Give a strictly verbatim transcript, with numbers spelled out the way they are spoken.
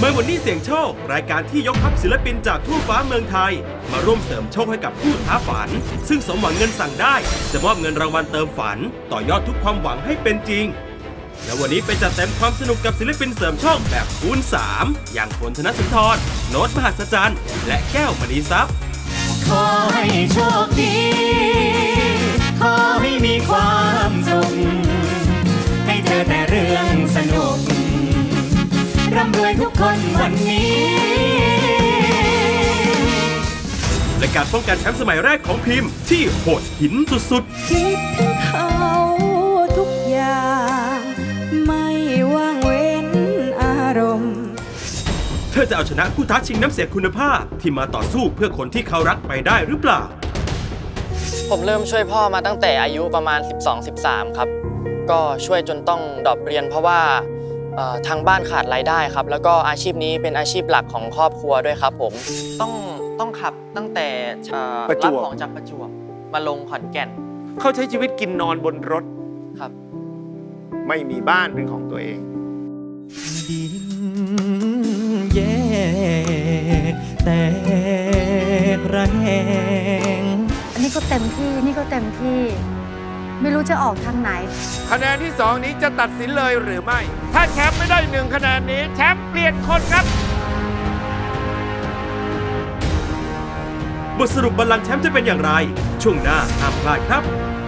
ยวันนี้เสี่ยงโชครายการที่ยกทัพศิลปินจากทั่วฟ้าเมืองไทยมาร่วมเสริมโชคให้กับผู้ท้าฝันซึ่งสมหวังเงินสั่งได้จะมอบเงินรางวัลเติมฝันต่อยอดทุกความหวังให้เป็นจริงและวันนี้ไปจัดเต็มความสนุกกับศิลปินเสริมโชคแบบคูณสามอย่างฝนธนสุนทรโน้ตมหัศจรรย์และแก้วมณีทรัพย์ขอให้โชคดีขอให้มีความสุขให้เจอแต่เรื่องสนุกร่ำรวยทุกคนวันนี้และการป้องกันแชมป์สมัยแรกของพิมพ์ที่โหดหินสุดๆคิดถึงเขาทุกอย่างไม่ว่างเว้นอารมณ์เธอจะเอาชนะผู้ท้าชิงน้ำเสียงคุณภาพที่มาต่อสู้เพื่อคนที่เขารักไปได้หรือเปล่าผมเริ่มช่วยพ่อมาตั้งแต่อายุประมาณ สิบสอง สิบสาม ครับก็ช่วยจนต้องดรอปเรียนเพราะว่าทางบ้านขาดรายได้ครับแล้วก็อาชีพนี้เป็นอาชีพหลักของครอบครัวด้วยครับผมต้องต้องขับตั้งแต่รับของจากประจวบมาลงขอนแก่นเขาใช้ชีวิตกินนอนบนรถครับไม่มีบ้านเป็นของตัวเองดินแยกแต่แรงอันนี้ก็เต็มที่นี่ก็เต็มที่ไม่รู้จะออกทางไหนคะแนนที่สองนี้จะตัดสินเลยหรือไม่ถ้าแชมป์ไม่ได้หนึ่งคะแนนนี้แชมป์เปลี่ยนคนครับบทสรุปบัลลังก์แชมป์จะเป็นอย่างไรช่วงหน้าห้ามพลาดครับ